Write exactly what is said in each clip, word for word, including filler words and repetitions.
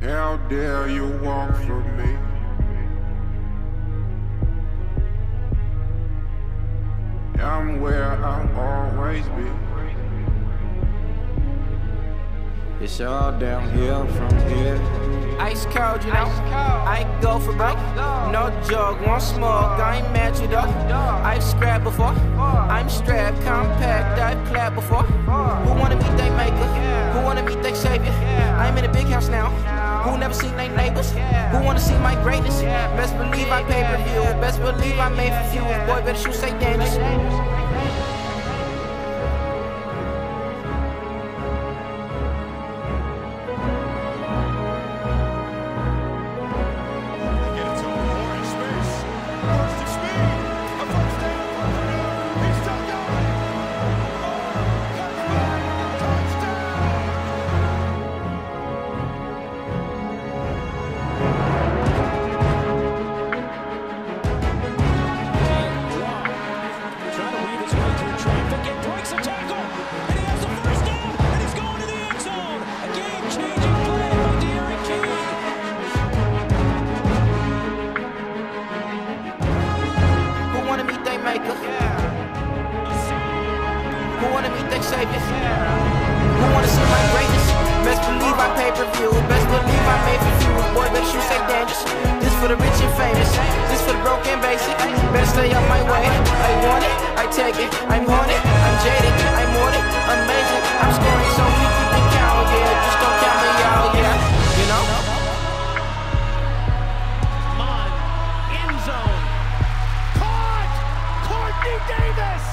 How dare you walk from me? I'm where I'll always be. It's all downhill from here. Ice cold, you know. I go for broke. No joke, won't smoke. I ain't mad you though. I've scrapped before. I'm strapped, compact. I've clapped before. Who wanna meet they maker? Who wanna meet they savior? I'm in a big house now. Who never seen they neighbors? Who wanna see my greatness? Best believe I pay per view. Best believe I made for few. Boy, better shoot, say dangerous. Who wanna meet they savior? Who wanna see my greatness? Best believe I pay per view. Best believe I made for few. Boy, better shoot, say dangerous. This for the rich and famous. This for the broken basic. Better stay up my way. I want it, I take it. I'm haunted, I'm jaded, I'm wanted, amazing. I'm scoring so we keep it count, yeah. Just don't count me out, yeah. You know? Mon, end zone. Caught! Courtney Davis!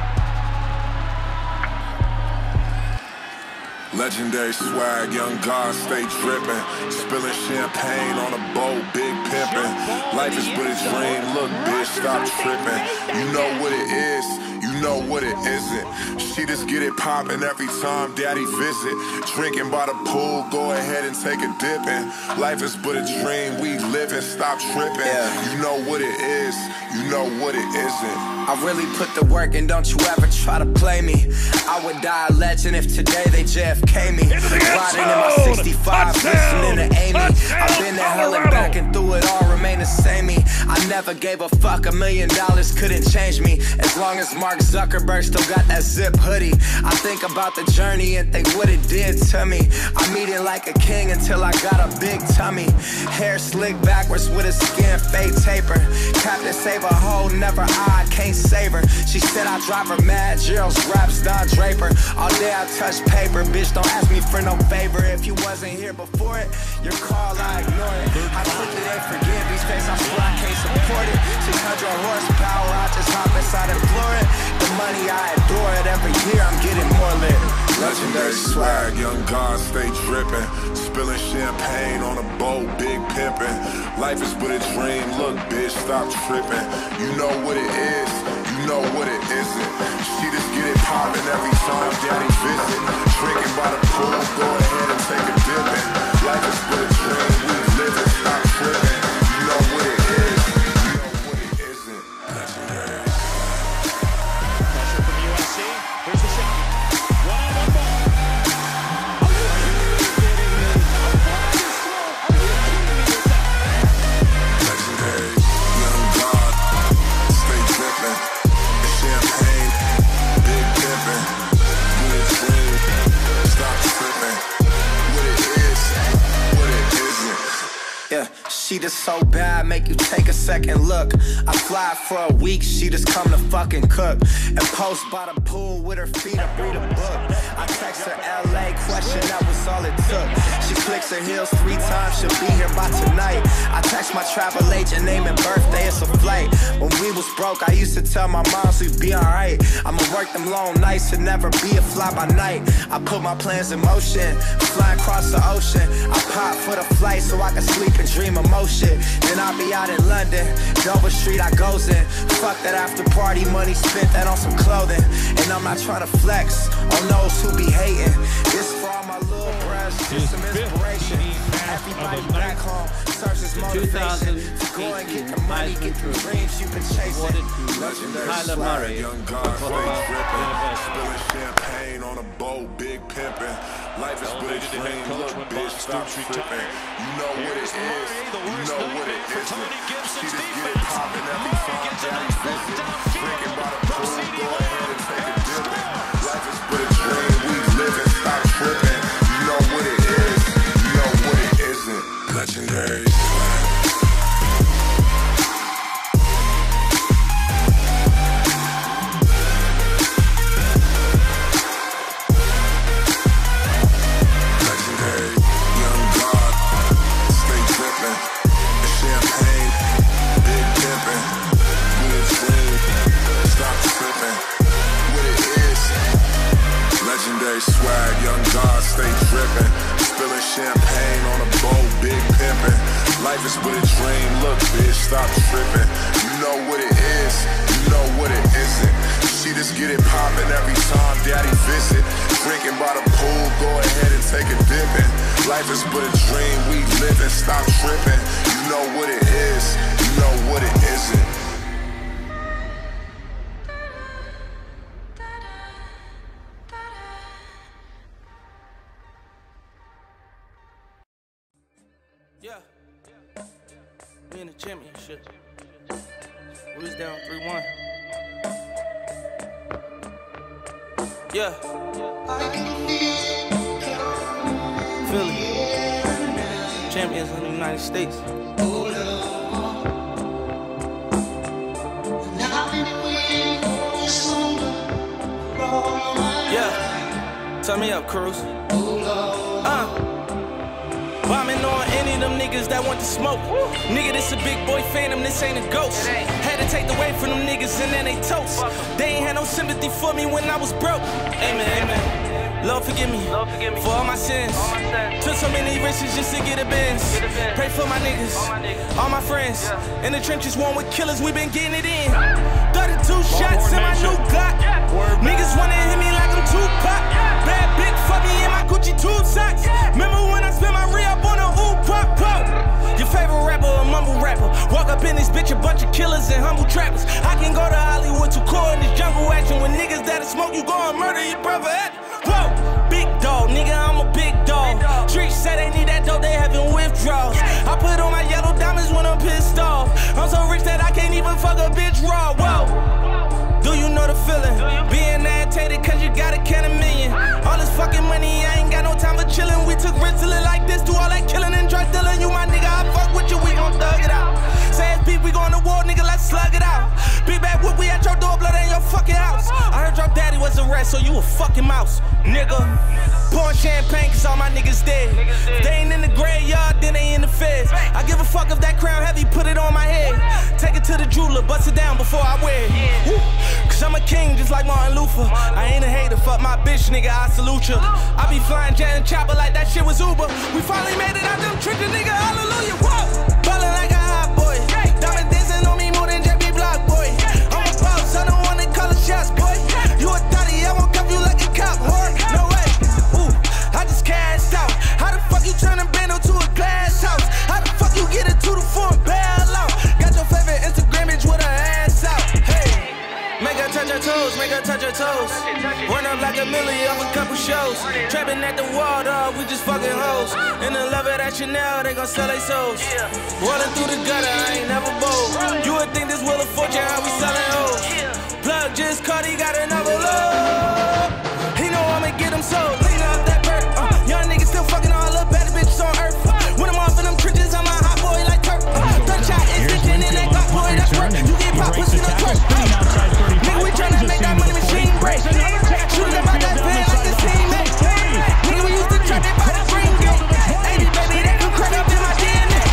Legendary swag, young God stay drippin'. Spilling champagne on a boat, big pimpin'. Life is but a dream, look bitch, stop trippin'. You know what it is, you know what it isn't. She just get it poppin' every time daddy visit. Drinking by the pool, go ahead and take a dippin'. Life is but a dream, we livin', stop trippin'. Yeah. You know what it is, you know what it isn't. I really put the work in, don't you ever try to play me. I would die a legend if today they J F K me. Riding in my sixty-five, listening to Amy. I've been to hell and back and through it all, remain the same me. I never gave a fuck, a million dollars couldn't change me. As long as Mark Zuckerberg still got that zip hoodie. I think about the journey and think what it did to me. I'm eating like a king until I got a big tummy. Hair slicked backwards with a skin fade taper. Captain save a hoe, never I can't save her. She said I drive her mad, Gerald's raps, Don Draper. All day I touch paper, bitch, don't ask me for no favor. If you wasn't here before it, your call, I ignore it. I quickly they forgive these days, I swear I can't support it. six hundred horsepower, I just hop inside and floor it. The money, I adore it, every year I'm getting more lit. Legendary swag, young God stay drippin'. Spilling champagne on a boat, big pimpin'. Life is but a dream, look bitch, stop trippin'. You know what it is, you know what it isn't. She just get it poppin' every time daddy visit. Drinking by the pool, go ahead and take a dippin'. Life is but a dream, we livin', stop trippin'. You know what it is, you know what it isn't. Legendary. Pressure from U S C. Here's the shot. One on ball. Legendary. Young God, stay drippin'. Champagne, big pimpin'. Good dream, stop trippin'. What it is, what it isn't. Yeah, she just so bad, make you take a second look. I fly for a week, she just come to fucking cook. And post by the pool with her feet up, read a book. I text her L A, question, that was all it took. She clicks her heels three times, she'll be here by tonight. I text my travel agent, name and birthday, it's a flight. When we was broke, I used to tell my moms we'd be alright. I'ma work them long nights and never be a fly by night. I put my plans in motion, fly across the ocean. I pop for the flight so I can sleep and dream of more shit. Then I'll be out in London, Dover Street I goes in. Fuck that after party money, spent that on some clothing. And I'm not trying to flex on those who be hating. This for all my little brothers. us, just some inspiration. Everybody back home searches motivation to go and get the money, get the dreams you've been chasing. Tyler Murray, young God, stay dripping, spilling champagne on a boat, big pimping. Life is but a dream, look, bitch, stop tripping. You know what it is, you know what it isn't. She just get it popping every time daddy visit. Drinking by the pool, go ahead and take a dipping. Life is but a dream, we living, stop tripping. You know what it is, you know what it isn't. Legendary swag. Swag, young God, stay drippin'. Spilling champagne on a boat, big pimpin'. Life is but a dream, look, bitch, stop trippin'. You know what it is, you know what it isn't. She just get it poppin' every time daddy visit. Drinking by the pool, go ahead and take a dippin'. Life is but a dream, we livin', stop trippin'. You know what it is, you know what it isn't. Yeah, we in the championship. We was down three one. Yeah. Philly. Champions in the United States. Yeah. Turn me up, Cruz. Uh. Bombing on any of them niggas that want to smoke. Woo. Nigga, this a big boy phantom, this ain't a ghost. Had to take the weight from them niggas and then they toast. They ain't had no sympathy for me when I was broke. Amen, amen. Lord forgive me, Lord forgive me for all my sins. All my sins. Took so many risks just to get a Benz. Pray for my niggas, all my, niggas. All my friends. Yeah. In the trenches, one with killers, we been getting it in. thirty-two shots in my new Glock. Yeah. Niggas wanna hit me like I'm Tupac. Yeah. Bad bitch fuck me in my Gucci tube socks. Yeah. Remember when I spent my re-up on a ooh pop pop? Your favorite rapper, a mumble rapper. Walk up in this bitch, a bunch of killers and humble trappers. I can go to Hollywood to core in this jungle action. With niggas that'll smoke, you go and murder your brother. Whoa, big dog, nigga, I'm a big dog. Streets say they need that dope, they having withdrawals. I put on my yellow diamonds when I'm pissed off. I'm so rich that I can't even fuck a bitch raw. Whoa, do you know the feeling? Being agitated cause you gotta count a million. All this fucking money, I ain't got no time for chillin'. We took risks to live like this, do all that killing and drug dealing. You my nigga, I fuck with you, we gon' thug it out. Say it's beef, we going to war, nigga, let's slug it out. Big bad whoop, we at your door, blood in your fucking house. I heard your daddy was a rat, so you a fucking mouse, nigga. Pouring champagne cause all my niggas dead. If they ain't in the graveyard, then they in the feds. I give a fuck if that crown heavy, put it on my head. Take it to the jeweler, bust it down before I wear it. Woo. Cause I'm a king just like Martin Luther. I ain't a hater, fuck my bitch, nigga, I salute you. I be flying jet and chopper like that shit was Uber. We finally made it out them trenches, nigga, hallelujah. Whoa. Ballin' like a hot boy. Diamond dancing on me more than J B Block, boy. I'm a boss, I don't wanna call the shots, boy. You a thotty, I won't cuff you like a cop, boy. No way. Ooh, I just cashed out. How the fuck you turn a bando to a glass house? How the fuck you get it to the four and bail out? Got your favorite Instagram bitch with her ass out. Hey, make her touch her toes, make her touch her toes. Run up like a milli off a couple shows. Trapping at the wall, dog, we just fucking hoes. In the love of that Chanel, they gon' sell their souls. Rolling through the gutter, I ain't never bold. You would think this Wheel of Fortune, how we selling hoes. Plug just caught, he got another load. He know I'ma get him sold. Lean up that perk. Uh, young niggas still fucking all the better bitches on earth. Uh, when I'm off in them trenches, I'm a hot boy like Turk. Uh, third shot is fifteen in that Glock, boy, that's work. You get pop, pussy, no twerk. Uh, nigga, we tryna make that money machine break. Shooting up out that fan like a teammate. Nigga, we used to trap that by the green gate. eighty, baby, that can crack up in my D N A.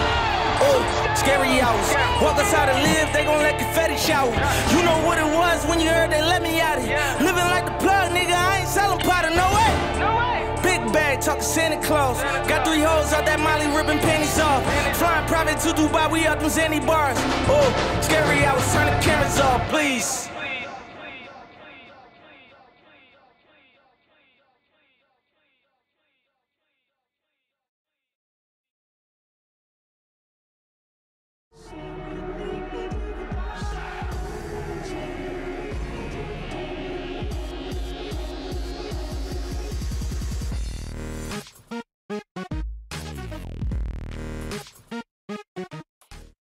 Oh, oh, scary hours. Walk outside and live, they gon' let confetti shower. You know what it was when you heard they let me out of here. Living like the plug, nigga, I ain't selling powder, no way. No way. Big bag, talking Santa Claus. Got three hoes out that Molly ripping panties off. Flying private to Dubai, we up them Zanny bars. Oh, scary hours, turn the cameras off, please.